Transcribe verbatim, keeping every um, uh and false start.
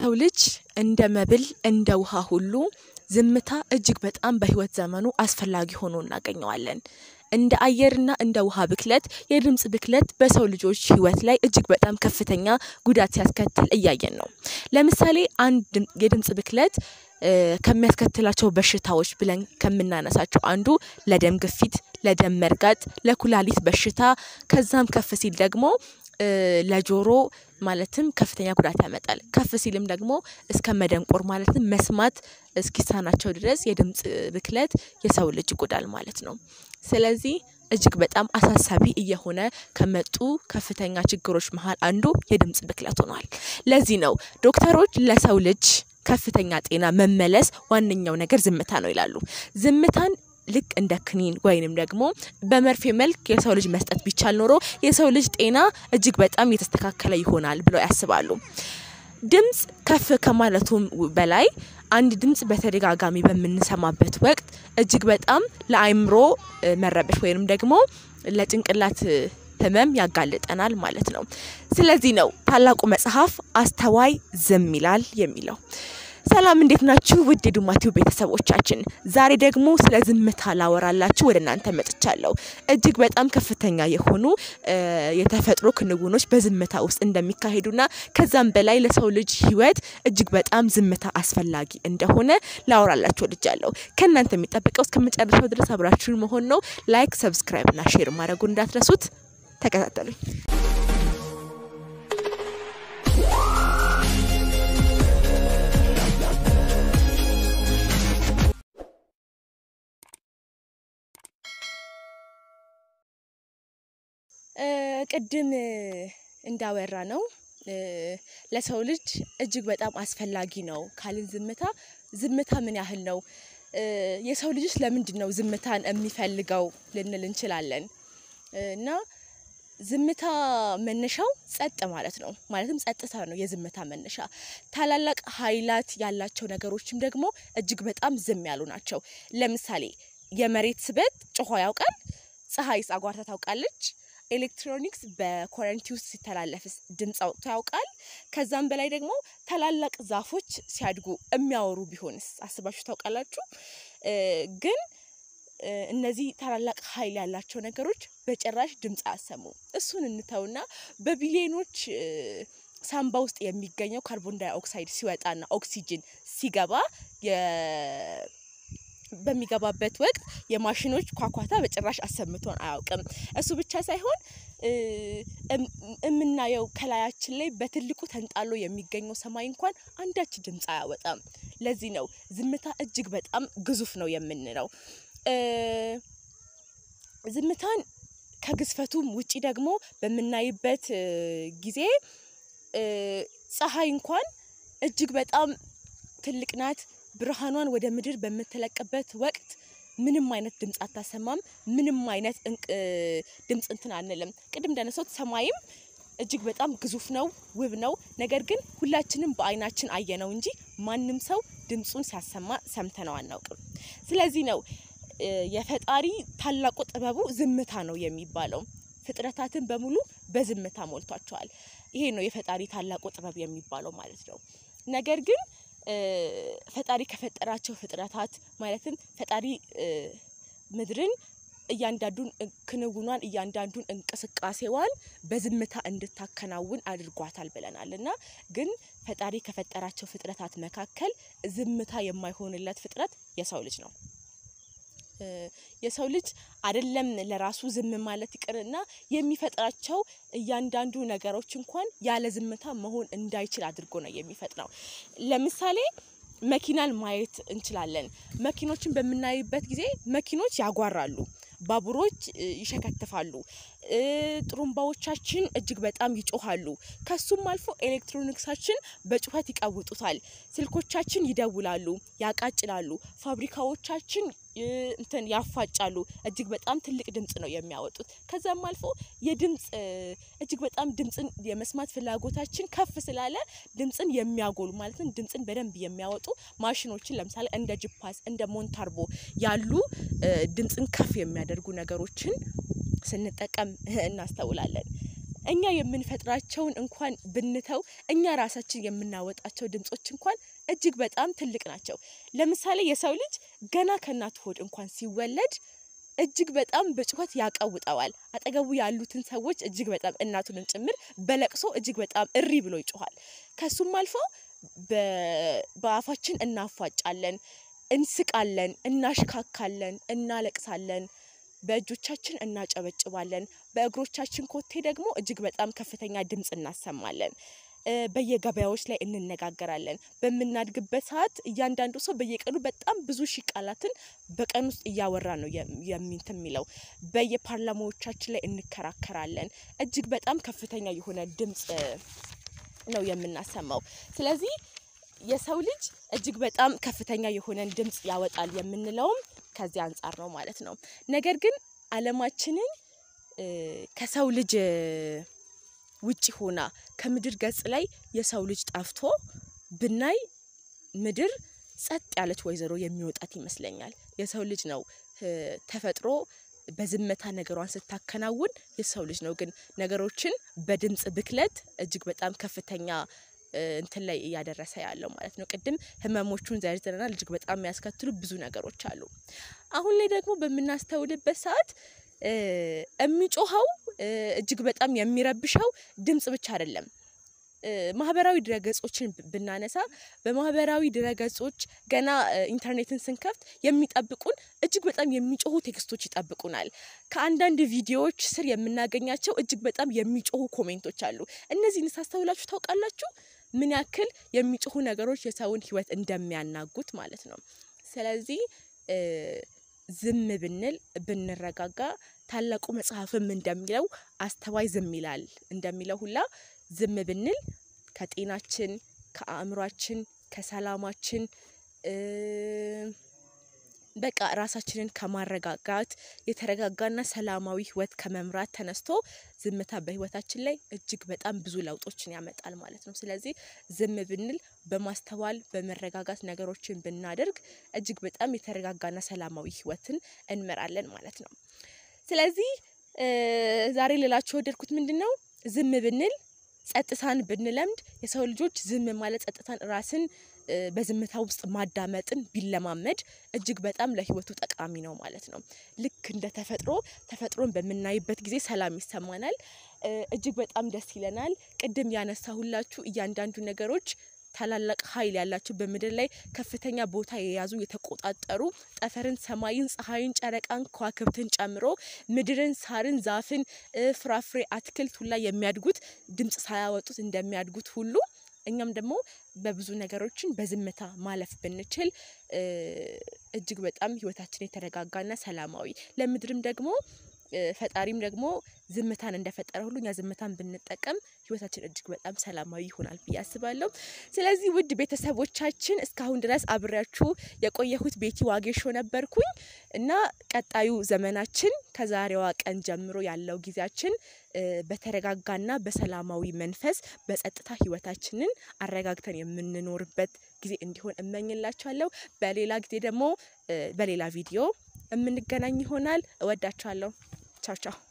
ለሰው ልጅ እንደ መብል እንደ ውሃ ሁሉ ዝምታ እጅግ በጣም በህይወት ዘመኑ አስፈላጊ ሆኖ እናገኘዋለን እንደ አየርና እንደ ውሃ ብክለት የድምጽ ብክለት በሰው ልጆች ህይወት ላይ እጅግ በጣም ከፍተኛ ጉዳት ሲያስከትል እያየን ነው ለምሳሌ አንድ የድምጽ ብክለት ከሚያስከትላቸው በሽታዎች ብለን ከመናነሳቸው አንዱ ለደም ግፊት ለደም መርጋት ለኩላሊት በሽታ ከዛም ከፍ ሲል ደግሞ ለጆሮ ማለትም ከፍተኛ ጉዳት ያመጣል ከፍ ሲልም ደግሞ እስከ መደንቆር ማለትም መስማት እስኪሳናቸው ድረስ የድምጽ ብክለት የሰው ልጅ ይጎዳል ማለት ነው ስለዚህ እጅግ በጣም አሳሳቢ እየሆነ ከመጡ ከፍተኛ ችግሮች መሃል አንዱ የድምጽ ብክለት ሆኗል ለዚህ ነው ዶክተሮች ለሰው ልጅ ከፍተኛ ጤና መመለስ ዋንኛው ነገር ዝምታ ነው ይላሉ ዝምታን ልክ እንደ ክኒን ወይንም ደግሞ በመርፌ መልክ የሰው ልጅ መስጠት ቢቻል ኖሮ የሰው ልጅ ጤና እጅግ በጣም የተስተካከለ ይሆናል ብለው ያስባሉ ድምጽ ከፍ ከማለቱም በላይ አንድ ድምጽ በተደጋጋሚ በመንሰማበት ወቅት እጅግ በጣም ለአይምሮ መረበሽ ወይንም ደግሞ ለጭንቅላት ህመም ያጋልጠናል ማለት ነው ስለዚህ ነው ታላቁ መጽሐፍ አስተዋይ ዝም ይላል የሚለው ሰላም እንዴት ናችሁ ውድ ዱማቲው ቤተሰቦቻችን ዛሬ ደግሞ ስለ ዝምታ ላወራላችሁ ወደናንተ መጥቻለሁ እጅግ በጣም ከፍተኛ የሆኑ የተፈጥሮ ክንውኖች በዝምታ ውስጥ እንደሚካሄዱና ከዛም በላይ ለሰው ልጅ ህይወት እጅግ በጣም ዝምታ አስፈላጊ እንደሆነ ላወራላችሁ ወድጃለሁ ከናንተ የሚጠበቀው እስከመጨረሻው ድረስ አብራችሁን መሆን ነው ላይክ ሰብስክራይብ እና ሼር ማድረጉ እንዳትረሱት ተከታተሉኝ ቅድም እንዳወራ ነው ለሰው ልጅ እጅግ በጣም አስፈላጊ ነው ካልን ዝምታ ዝምታ ምን ያህል ነው የሰው ልጅስ ለምንድን ነው ዝምታን የሚፈልገው ልንል እንችላለን እና ዝምታ መነሻው ጸጥ ማለት ነው ማለትም ጸጥታ ነው የዝምታ መነሻ ታላላቅ ኃይላት ያላቸው ነገሮችም ደግሞ እጅግ በጣም ዝም ያሉ ናቸው ለምሳሌ የመሬት ስበት ጮሆ ያውቃል ፀሐይ ጻጓርታ ታውቃለች ኤሌክትሮኒክስ በኮረንቲ ውስጥ ሲተላለፍስ ድምጽ አውጥቶ ያውቃል ከዛም በላይ ደግሞ ታላላቅ ዛፎች ሲያድጉ የሚያወሩ ቢሆንስ አስባችሁ ታውቃላችሁ ግን እነዚህ ታላላቅ ኃይል ያላቸው ነገሮች በጭራሽ ድምጽ አሰሙ እሱን እንተውና በቢሊዮኖች ሳምባ ውስጥ የሚገኘው ካርቦን ዳይኦክሳይድ ሲወጣና ኦክሲጅን ሲገባ የ በሚገባበት ወቅት የማሽኖች ኳኳታ በጭራሽ አሰምቶን አያውቅም እሱ ብቻ ሳይሆን እምናየው ከላያችን ላይ በትልቁ ተንጣሎ የሚገኘው ሰማይ እንኳን አንዳች ድምጽ አያወጣም ለዚህ ነው ዝምታ እጅግ በጣም ግዙፍ ነው የምንለው ዝምታን ከግዝፈቱም ውጪ ደግሞ በመናይበት ጊዜ ፀሐይ እንኳን እጅግ በጣም ትልቅ ናት ብርሃኗን ወደ ምድር በመተለቀበት ወቅት ምንም አይነት ድምጽ አታሰማም ምንም አይነት ድምጽ እንትን አንልም ቅድም እንደነሰው ሰማይም እጅግ በጣም ግዙፍ ነው ውብ ነው ነገር ግን ሁላችንም በአይናችን አየነው እንጂ ማንንም ሰው ድምጹን ሲያሰማ ሰምተነው አናውቅም ስለዚህ ነው የፈጣሪ ታላቁ ጥበቡ ዝምታ ነው የሚባለው ፍጥረታትን በሙሉ በዝምታ ሞልቷቸዋል ይሄ ነው የፈጣሪ ታላቁ ጥበብ የሚባለው ማለት ነው ነገር ግን ፈጣሪ ከፈጠራቸው ፍጥረታት ማለትም ፈጣሪ ምድርን እያንዳንዱን ክንውኗን እያንዳንዱን እንቅስቃሴዋን በዝምታ እንድታከናውን አድርጓታል ብለናልና ግን ፈጣሪ ከፈጠራቸው ፍጥረታት መካከል ዝምታ የማይሆንለት ፍጥረት የሰው ልጅ ነው የሰው ልጅ አይደለም ለራሱ ዝም ማለት ይቀርና የሚፈጥራቸው እያንዳንዱ ነገሮች እንኳን ያለ ዝምታ መሆን እንዳይችል አድርጎ ነው የሚፈጥረው ለምሳሌ መኪናን ማየት እንችላለን መኪኖችን በመናይበት ጊዜ መኪኖች ያጓራሉ ባቡሮች ይሸከተፋሉ ጥሩምባዎቻችን እጅግ በጣም ይጮሃሉ ከሱም አልፎ ኤሌክትሮኒክሳችን በጩኸት ይቀውጡታል ስልኮቻችን ይደውላሉ ያቃጭላሉ ፋብሪካዎቻችን እንትን ያፋጫሉ እጅግ በጣም ትልቅ ድምጽ ነው የሚያወጡት ከዛም አልፎ የድምጽ እጅግ በጣም ድምጽን የመስማት ፍላጎታችን ከፍ ስላለ ድምጽን የሚያጎሉ ማለትም ድምጽን በደንብ የሚያወጡ ማሽኖችን ለምሳሌ እንደ ጂፓስ እንደ ሞንታርቦ ያሉ ድምጽን ከፍ የሚያደርጉ ነገሮችን ስንጠቀም እናስተውላለን እኛ የምንፈጥራቸውን እንኳን ብንተው እኛ ራሳችን የምናወጣቸው ድምጾች እንኳን እጅግ በጣም ትልቅ ናቸው። ለምሳሌ የሰው ልጅ ገና ከእናቱ ሆድ እንኳን ሲወለድ እጅግ በጣም በጩኸት ያቀውጣዋል። አጠገቡ ያሉትን ሰዎች እጅግ በጣም እናቱንም ጭምር በለቅሶ እጅግ በጣም እሪ ብሎ ይጮሃል። ከሱም አልፎ በአፋችን እናፋጫለን፣ እንስቃለን፣ እናሽካካለን፣ እናለቅሳለን፣ በእጆቻችን እናጨበጭባለን፣ በእግሮቻችን ኮቴ ደግሞ እጅግ በጣም ከፍተኛ ድምጽ እናሰማለን። በየገበያዎች ላይ እንነጋገራለን። በመናድግበት ሰዓት እያንዳንዱ ሰው በየቀኑ በጣም ብዙ ሺህ ቃላትን በቀን ውስጥ እያወራ ነው የሚንት የሚለው። በየፓርላማዎቻችን ላይ እንከራከራለን። እጅግ በጣም ከፍተኛ የሆነ ድምጽ ነው የምናሰማው። ስለዚህ የሰው ልጅ እጅግ በጣም ከፍተኛ የሆነ ድምጽ ያወጣል የምንለውም ከዚህ አንፃር ነው ማለት ነው። ነገር ግን ዓለማችንን ከሰው ልጅ ውጪ ሆና ከምድር ገጽ ላይ የሰው ልጅ ጠፍቶ ብናይ ምድር ጸጥ ያለች ወይዘሮ የሚወጣት ይመስለኛል። የሰው ልጅ ነው ተፈጥሮ በዝምታ ነገሯን ስታከናውን የሰው ልጅ ነው ግን ነገሮችን በድምጽ ብክለት እጅግ በጣም ከፍተኛ እንትን ላይ ያደረሰ ያለው ማለት ነው። ቅድም ህመሞቹን ዘርዝረናል። እጅግ በጣም የሚያስከትሉ ብዙ ነገሮች አሉ። አሁን ላይ ደግሞ በመናስተውልበት ሰዓት እሚጮሃው እጅግ በጣም የሚረብሸው ድምጽ ብቻ አይደለም። ማህበራዊ ድረገጾችን ብናነሳ በማህበራዊ ድረገጾች ገና ኢንተርኔትን ስንከፍት የሚጠብቁን እጅግ በጣም የሚጮሁ ቴክስቶች ይጠብቁናል። ከአንዳንድ ቪዲዮዎች ስር የምናገኛቸው እጅግ በጣም የሚጮሁ ኮሜንቶች አሉ። እነዚህን ሳስተውላችሁ ታውቃላችሁ? ምን ያክል የሚጮሁ ነገሮች የሰውን ህይወት እንደሚያናጉት ማለት ነው። ስለዚህ ዝም ብንል ብንረጋጋ ታላቁ መጽሐፍም እንደሚለው አስተዋይ ዝም ይላል እንደሚለው ሁላ ዝም ብንል ከጤናችን፣ ከአእምሯችን፣ ከሰላማችን በቃ ራሳችንን ከማረጋጋት የተረጋጋና ሰላማዊ ህይወት ከመምራት ተነስቶ ዝምታ በህይወታችን ላይ እጅግ በጣም ብዙ ለውጦችን ያመጣል ማለት ነው። ስለዚህ ዝም ብንል በማስተዋል በመረጋጋት ነገሮችን ብናደርግ እጅግ በጣም የተረጋጋና ሰላማዊ ህይወትን እንመራለን ማለት ነው። ስለዚህ ዛሬ ልላችሁ ወደድኩት ምንድነው? ዝም ብንል ጸጥታን ብንለምድ የሰው ልጆች ዝም ማለት ጸጥታን ራስን በዝምታ ውስጥ ማዳመጥን ቢለማመድ እጅግ በጣም ለህይወቱ ጠቃሚ ነው ማለት ነው። ልክ እንደ ተፈጥሮ ተፈጥሮን በመናይበት ጊዜ ሰላም ይሰማናል። እጅግ በጣም ደስ ይለናል። ቅድም ያነሳሁላችሁ እያንዳንዱ ነገሮች ታላላቅ ኃይል ያላችሁ በመድር ላይ ከፍተኛ ቦታ የያዙ የተቆጣጠሩ ጠፈርን፣ ሰማይን፣ ፀሐይን፣ ጨረቃን፣ ከዋክብትን ጨምሮ ምድርን፣ ሳርን፣ ዛፍን፣ ፍራፍሬ፣ አትክልት ሁላ የሚያድጉት ድምጽ ሳያወጡት እንደሚያድጉት ሁሉ እኛም ደግሞ በብዙ ነገሮችን በዝምታ ማለፍ ብንችል እጅግ በጣም ህይወታችን የተረጋጋና ሰላማዊ ለምድርም ደግሞ ፈጣሪም ደግሞ ዝምታን እንደፈጠረ ሁሉ እኛ ዝምታን ብንጠቀም ህይወታችን እጅግ በጣም ሰላማዊ ይሆናል ብዬ አስባለሁ። ስለዚህ ውድ ቤተሰቦቻችን እስካሁን ድረስ አብሬያችሁ የቆየሁት ቤቲ ዋጌሾ ነበርኩኝ እና ቀጣዩ ዘመናችን ከዛሬዋ ቀን ጀምሮ ያለው ጊዜያችን በተረጋጋና በሰላማዊ መንፈስ በጸጥታ ህይወታችንን አረጋግተን የምንኖርበት ጊዜ እንዲሆን እመኝላችኋለሁ። በሌላ ጊዜ ደግሞ በሌላ ቪዲዮ እምንገናኝ ይሆናል። እወዳችኋለሁ። ቻው ቻው።